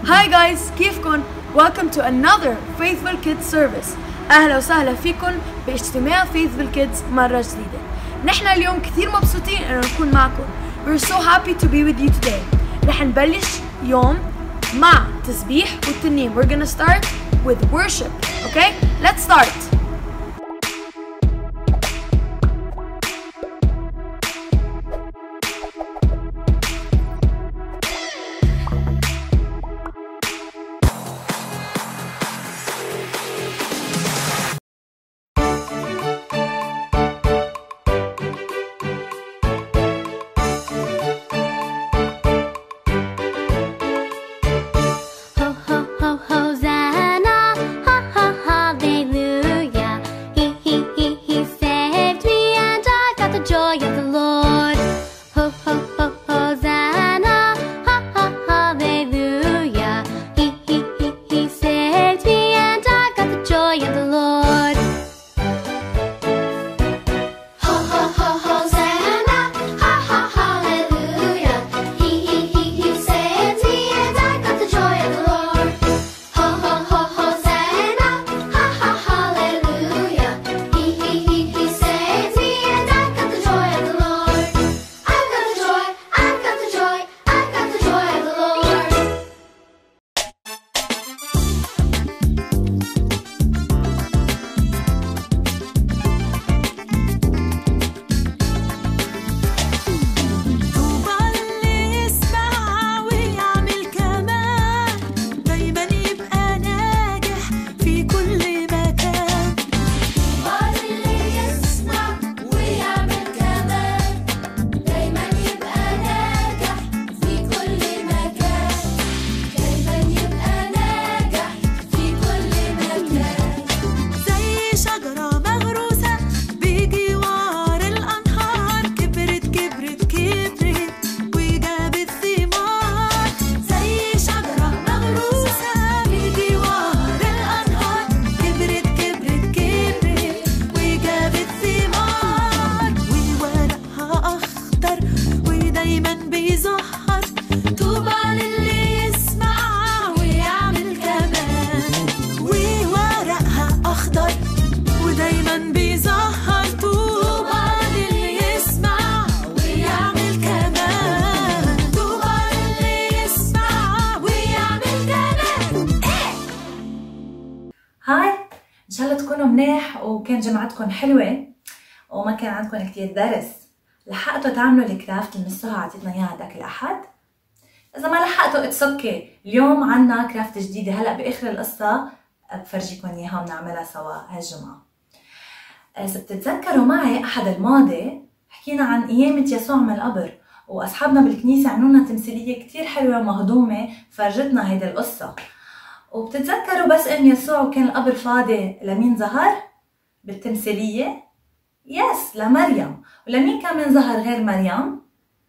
Hi guys, كيفكن؟ Welcome to another Faithful Kids service. أهلا وسهلا فيكن باجتماع Faithful Kids مرة جديدة. نحن اليوم كثير مبسوطين إنه نكون معكم. We're so happy to be with you today. رح نبلش يوم مع تسبيح والترنيم. We're gonna start with worship. Okay? Let's start. إن شاء الله تكونوا منيح وكان جمعتكم حلوة وما كان عندكم كتير درس. لحقتوا تعملوا الكرافت اللي مس سهى عطيتنا اياها هداك الأحد؟ إذا ما لحقتوا اتس اوكي، اليوم عنا كرافت جديدة هلا بآخر القصة بفرجيكم اياها ونعملها سوا هالجمعة. إذا بتتذكروا معي أحد الماضي حكينا عن قيامة يسوع من القبر، وأصحابنا بالكنيسة عملونا تمثيلية كتير حلوة ومهضومة فرجتنا هيدا القصة. وبتتذكروا بس ان يسوع وكان القبر فاضي لمين ظهر بالتمثيلية؟ يس، لمريم. ولمين كمان ظهر غير مريم؟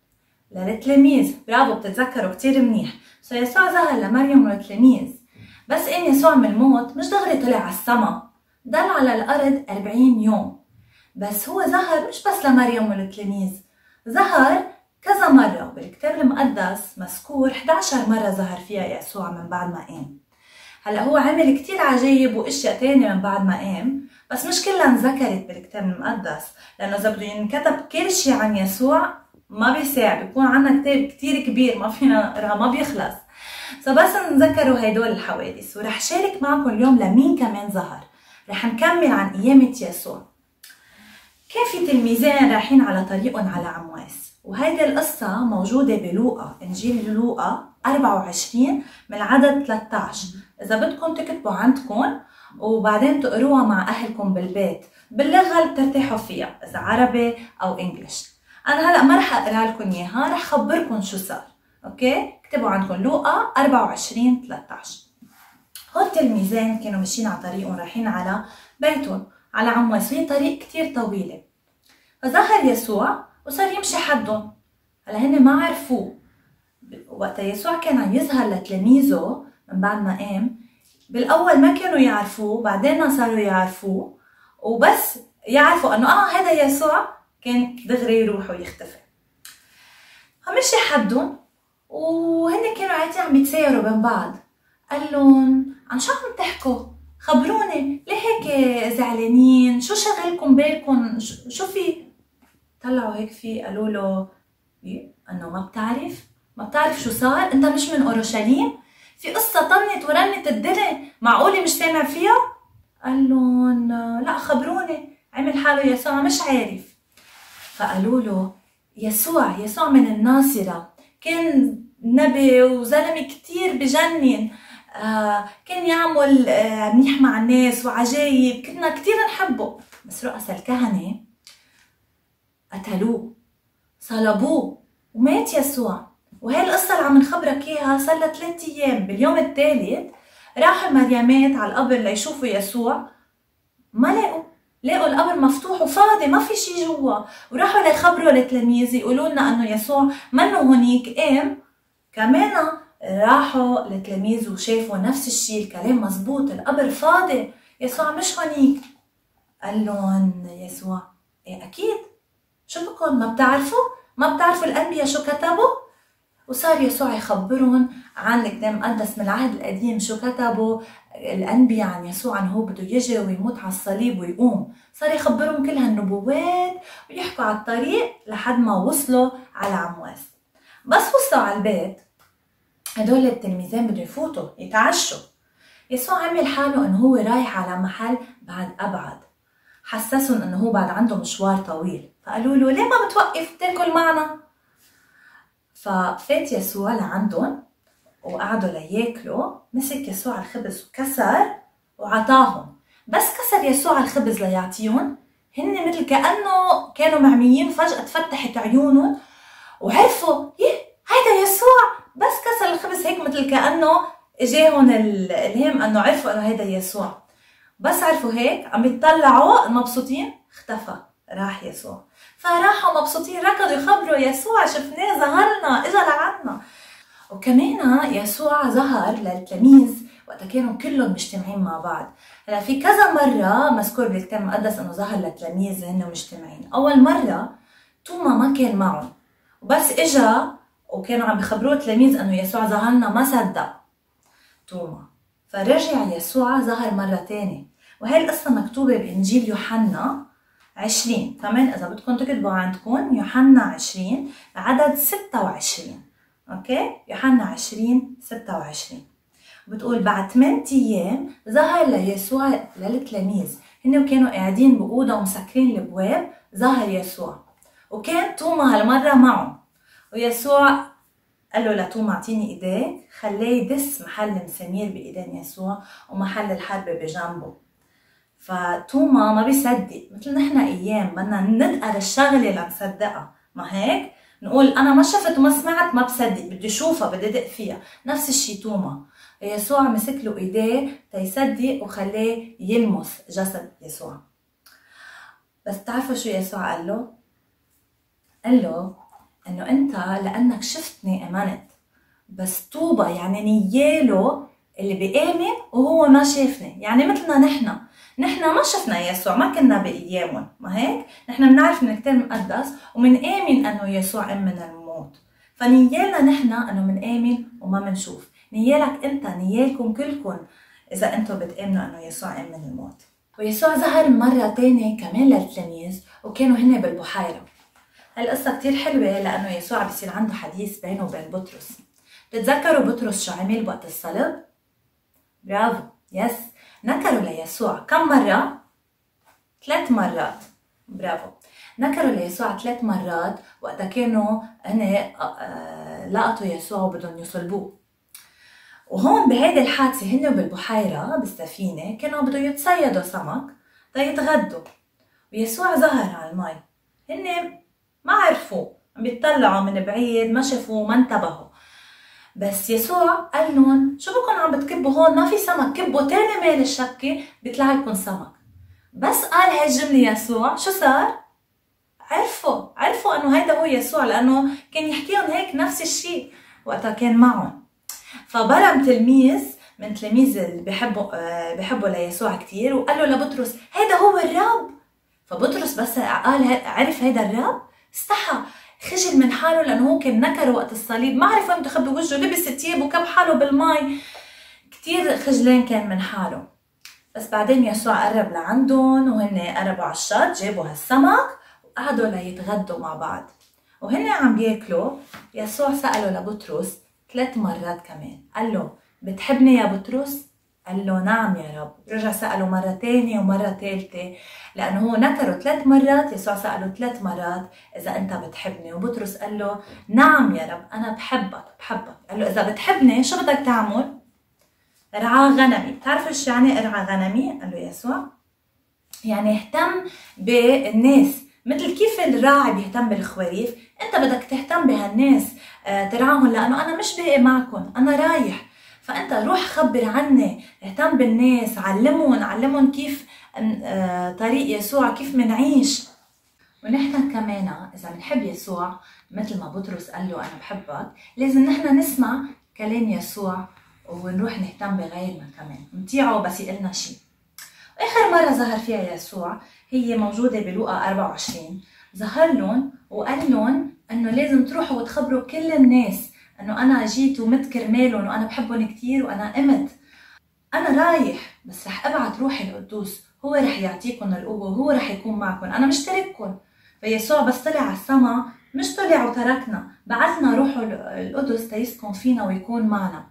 للتلاميذ. برافو، بتتذكروا كتير منيح. يسوع ظهر لمريم والتلاميذ، بس ان يسوع من الموت مش دغري طلع على السما، ضل على الارض 40 يوم. بس هو ظهر مش بس لمريم والتلاميذ، ظهر كذا مرة. بالكتاب المقدس مذكور 11 مرة ظهر فيها يسوع من بعد ما قام. هلا هو عمل كتير عجايب واشياء تانية من بعد ما قام، بس مش كلها انذكرت بالكتاب المقدس، لانه اذا بده ينكتب كل شيء عن يسوع ما بيساع، بيكون عنا كتاب كتير كبير ما فينا نقراه، ما بيخلص. بس نذكروا هيدول الحوادث. ورح شارك معكم اليوم لمين كمان ظهر. رح نكمل عن قيامة يسوع. كان في تلميذين رايحين على طريقهم على عمواس، وهيدي القصة موجودة بلوقا، انجيل لوقا 24 من العدد 13. إذا بدكم تكتبوا عندكم وبعدين تقروها مع أهلكم بالبيت باللغة اللي بترتاحوا فيها، إذا عربي أو إنجليش. أنا هلأ ما رح أقرأ لكم إياها، رح خبركم شو صار. أوكي؟ اكتبوا عندكم لوقا 24 13. هول التلميذين كانوا ماشيين على طريقهم رايحين على بيتهم على عمواس، وهي طريق كتير طويلة. فظهر يسوع وصار يمشي حدهم. هلا هن ما عرفوه. وقتا يسوع كان عم يظهر لتلاميذه من بعد ما قام، بالاول ما كانوا يعرفوه، بعدين صاروا يعرفوه، وبس يعرفوا انه هذا يسوع كان دغري يروح ويختفي. فمشي حدهم وهن كانوا قاعدين عم يتسايروا بين بعض. قال لهم عن شو عم تحكوا؟ خبروني، ليه هيك زعلانين؟ شو شغلكم بالكم؟ شو في؟ طلعوا هيك فيه قالوا له انه ما بتعرف شو صار؟ انت مش من اورشليم؟ في قصة طنت ورنت الدنيا، معقولة مش سامع فيها؟ قال لهم لا خبروني. عمل حاله يسوع مش عارف. فقالوا له يسوع من الناصرة، كان نبي وزلمة كتير بجنن، كان يعمل منيح مع الناس وعجايب، كنا كتير نحبه. بس رؤساء الكهنة قتلوه، صلبوه، ومات يسوع. وهي القصة اللي عم نخبرك اياها صار لها 3 ايام. باليوم الثالث راحوا المريمات على القبر ليشوفوا يسوع، ما لقوا القبر مفتوح وفاضي، ما في شي جوا. وراحوا ليخبروا التلاميذ يقولوا لنا انه يسوع منه هونيك قام. كمان راحوا التلاميذ وشافوا نفس الشي، الكلام مزبوط، القبر فاضي، يسوع مش هونيك. قال لهم يسوع ايه اكيد، شو بكون ما بتعرفوا الانبياء شو كتبوا؟ وصار يسوع يخبرهم عن الكتاب المقدس من العهد القديم، شو كتبوا الانبياء عن يسوع، انه هو بده يجي ويموت على الصليب ويقوم. صار يخبرهم كل هالنبوات ويحكوا على الطريق لحد ما وصلوا على عمواس. بس وصلوا على البيت هدول التلميذين بده يفوتوا يتعشوا. يسوع عمل حاله انه هو رايح على محل بعد ابعد، حسسهم انه هو بعد عنده مشوار طويل. فقالوا له ليه ما بتوقف تاكل معنا؟ ففات يسوع لعندهم وقعدوا لياكلوا. مسك يسوع الخبز وكسر وعطاهم. بس كسر يسوع الخبز ليعطيهم، هن مثل كأنه كانوا معميين، فجأة تفتحت عيونهم وعرفوا هيدا يسوع. بس كسر الخبز هيك مثل كأنه اجاهم الهام انه عرفوا انه هيدا يسوع. بس عرفوا هيك عم يتطلعوا مبسوطين، اختفى، راح يسوع. فراحوا مبسوطين ركضوا يخبروا يسوع، شفناه ظهرنا اجا لعنا. وكمان يسوع ظهر للتلاميذ وقت كانوا كلهم مجتمعين مع بعض. هلا في كذا مره مذكور بالكتاب المقدس انه ظهر للتلاميذ هن مجتمعين. اول مره توما ما كان معهم، وبس اجا وكانوا عم بخبروه التلاميذ انه يسوع ظهرنا ما صدق توما. فرجع يسوع ظهر مره ثانيه، وهي القصه مكتوبه بانجيل يوحنا 20. كمان اذا بدكم تكتبوا عندكم يوحنا 20 عدد 26. اوكي، يوحنا 20 26 بتقول بعد 8 ايام ظهر ليسوع للتلاميذ، هن كانوا قاعدين بأوضة ومسكرين الابواب. ظهر يسوع وكان توما هالمره معه، ويسوع قال له لتوما اعطيني ايديك، خلاه يدس محل المسامير بايدين يسوع ومحل الحربة بجنبه. فتوما ما بيصدق، مثل نحن ايام بدنا ندقر الشغله لنصدقها، ما هيك؟ نقول انا ما شفت وما سمعت ما بصدق، بدي اشوفها بدي ادق فيها. نفس الشيء توما، يسوع مسك له ايديه تيصدق وخلاه يلمس جسد يسوع. بس بتعرفوا شو يسوع قال له؟ قال له انه انت لانك شفتني امنت، بس طوبى يعني نياله اللي بيآمن وهو ما شافني. يعني مثلنا نحن ما شفنا يسوع، ما كنا بايامهم، ما هيك؟ نحن بنعرف من الكتاب المقدس ومنآمن انه يسوع قام من الموت. فنيالنا نحن انه منآمن وما منشوف. نيالك انت، نيالكم كلكم اذا انتم بتآمنوا انه يسوع قام من الموت. ويسوع ظهر مرة تانية كمان للتلاميذ وكانوا هن بالبحيرة. هالقصة كتير حلوة لأنه يسوع بيصير عنده حديث بينه وبين بطرس. بتتذكروا بطرس شو عمل وقت الصلب؟ برافو، يس، نكروا ليسوع كم مرة؟ 3 مرات. برافو، نكروا ليسوع 3 مرات وقت كانوا هن لقطوا يسوع وبدهم يصلبوه. وهون بهيدي الحادثة هن بالبحيرة بالسفينة كانوا بدهم يتصيدوا سمك تيتغدوا، ويسوع ظهر على المي. هن ما عرفوا، عم بيطلعوا من بعيد، ما شافوا ما انتبهوا. بس يسوع قال لهم شو بكون عم بتكبوا هون؟ ما في سمك، كبوا تاني ميل الشبكة بيطلع لكم سمك. بس قال هاي الجملة يسوع شو صار؟ عرفوا انه هيدا هو يسوع، لانه كان يحكيهم هيك نفس الشيء وقتها كان معهم. فبرم تلميذ من تلاميذ اللي بحبوا ليسوع كتير وقال له لبطرس هيدا هو الرب. فبطرس بس قال عرف هيدا الرب استحى، خجل من حاله لانه هو كان نكر وقت الصليب، ما عرف وين يخبي وجهه، لبس ثياب وكب حاله بالمي، كتير خجلان كان من حاله. بس بعدين يسوع قرب لعندهم وهن قربوا على الشط، جابوا هالسمك وقعدوا ليتغدوا مع بعض. وهن عم بياكلوا يسوع سأله لبطرس 3 مرات كمان، قال له بتحبني يا بطرس؟ قال له نعم يا رب. رجع سأله مرة تانية ومرة ثالثة، لأنه هو نكره 3 مرات، يسوع سأله 3 مرات إذا أنت بتحبني، وبطرس قال له نعم يا رب أنا بحبك. قال له إذا بتحبني شو بدك تعمل؟ ارعى غنمي. بتعرفوا شو يعني ارعى غنمي؟ قال له يسوع يعني اهتم بالناس، مثل كيف الراعي بيهتم بالخواريف، انت بدك تهتم بهالناس، ترعاهم، لانه انا مش باقي معكم، انا رايح، فانت روح خبر عني، اهتم بالناس، علمهم كيف طريق يسوع، كيف منعيش. ونحن كمان اذا بنحب يسوع مثل ما بطرس قال له انا بحبك، لازم نحن نسمع كلام يسوع ونروح نهتم بغيرنا كمان، نطيعه بس يقلنا شيء. آخر مرة ظهر فيها يسوع هي موجودة بلوقا 24، ظهر لهم وقال لهم انه لازم تروحوا وتخبروا كل الناس انه انا جيت ومت كرمالهم وانا بحبهم كتير وانا قمت، انا رايح بس رح ابعت روحي القدوس، هو رح يعطيكم القوة وهو رح يكون معكم، انا مش ترككم. فيسوع بس طلع على السما مش طلع وتركنا، بعثنا روحه القدس تيسكن فينا ويكون معنا.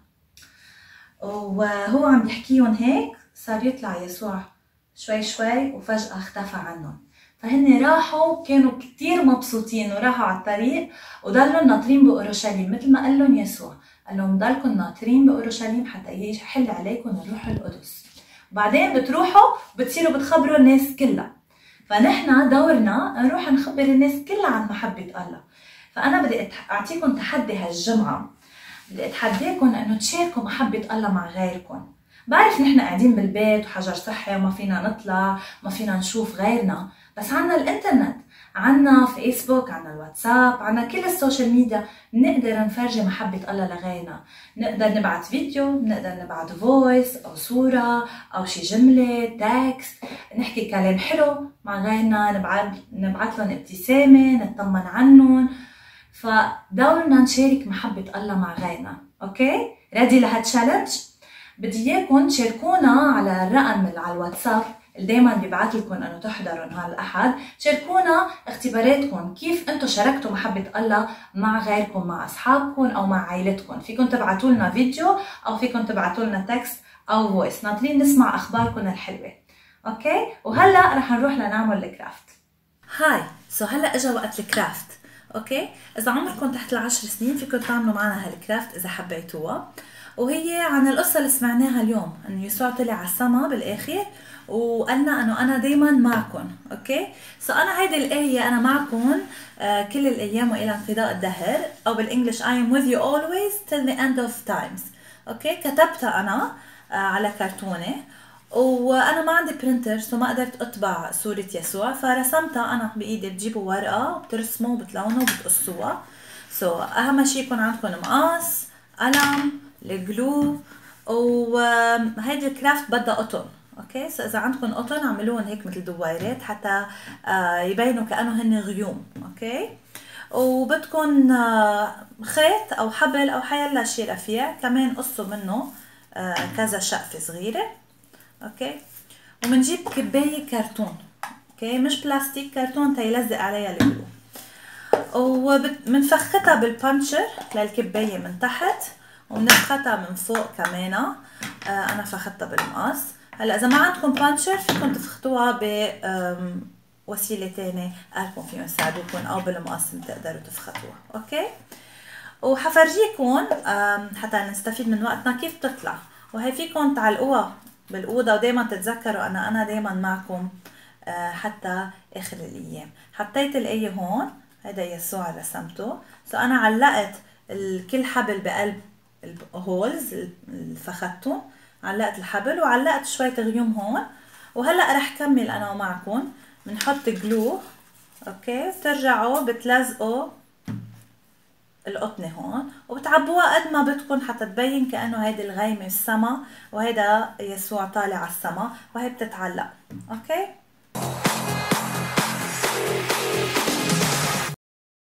وهو عم يحكيهم هيك صار يطلع يسوع شوي شوي وفجأة اختفى عنهم. فهن راحوا كانوا كتير مبسوطين وراحوا على الطريق وضلوا ناطرين بأورشليم مثل ما قال لهم يسوع، قال لهم ضلكم ناطرين بأورشليم حتى يحل عليكم الروح القدس، وبعدين بتروحوا بتصيروا بتخبروا الناس كلها. فنحن دورنا نروح نخبر الناس كلها عن محبة الله. فأنا بدي أعطيكم تحدي هالجمعة، بدي أتحداكم أنه تشاركوا محبة الله مع غيركم. بعرف نحن قاعدين بالبيت وحجر صحي وما فينا نطلع، ما فينا نشوف غيرنا، بس عنا الانترنت، عنا فيسبوك، عنا الواتساب، عنا كل السوشيال ميديا، نقدر نفرجي محبة الله لغيرنا. نقدر نبعت فيديو، نقدر نبعت فويس أو صورة أو شي جملة تكست، نحكي كلام حلو مع غيرنا، نبعت لهم ابتسامة، نطمن عنهم. فدورنا نشارك محبة الله مع غيرنا. اوكي؟ ريدي لهالتشالنج؟ بدي اياكم تشاركونا على الرقم اللي على الواتساب اللي دايما بيبعت لكم انه تحضروا نهار الاحد، شاركونا اختباراتكم، كيف انتم شاركتوا محبة الله مع غيركم، مع اصحابكم او مع عائلتكم. فيكم تبعتوا لنا فيديو او فيكم تبعتوا لنا تكست او فويس، ناطرين نسمع اخباركم الحلوة. اوكي؟ وهلا رح نروح لنعمل الكرافت. هاي هلا اجا وقت الكرافت. اوكي، اذا عمركم تحت ال10 سنين فيكم تعملوا معنا هالكرافت اذا حبيتوها، وهي عن القصه اللي سمعناها اليوم، انه يسوع طلع على السما بالاخر وقالنا انه انا دايما معكم. اوكي، انا هيدي الايه انا معكم كل الايام والى انقضاء الدهر، او بالانجلش I am with you always till the end of times. اوكي، كتبتها انا على كرتونه، وانا ما عندي برينتر ما قدرت اطبع صورة يسوع، فرسمتها انا بايدي. بتجيبوا ورقة وبترسموا وبتلونوا وبتقصوها. اهم شيء يكون عندكم مقص، قلم، الجلو، وهيدي الكرافت بدها قطن. اوكي، اذا عندكم قطن اعملوهم هيك مثل دويرات حتى يبينوا كأنه هن غيوم. اوكي، وبدكم خيط او حبل او حيلا شيء رفيع، كمان قصوا منه كذا شقفة صغيرة. اوكي، ومنجيب كباية كرتون، اوكي، مش بلاستيك، كرتون تيلزق عليها الجلو، ومنفختها بالبانشر للكباية من تحت، ومنفختها من فوق كمان. انا فختها بالمقص. هلا اذا ما عندكم بانشر فيكم تفختوها بوسيلة تانية قالكم فيهم يساعدوكم، او بالمقص بتقدروا تفختوها. اوكي، وحفرجيكم حتى نستفيد من وقتنا كيف تطلع، وهي فيكم تعلقوها بالأوضة، ودايما تتذكروا أنا دايما معكم حتى آخر الأيام. حطيت الآية هون، هيدا يسوع رسمته. أنا علقت كل حبل بقلب الهولز اللي فخدته، علقت الحبل وعلقت شوية غيوم هون. وهلأ رح كمل أنا ومعكم. بنحط جلو، أوكي، بترجعوا بتلزقوا القطنة هون وبتعبوها قد ما بدكم حتى تبين كأنه هيدي الغيمة السما وهيدا يسوع طالع على السما، وهي بتتعلق. اوكي،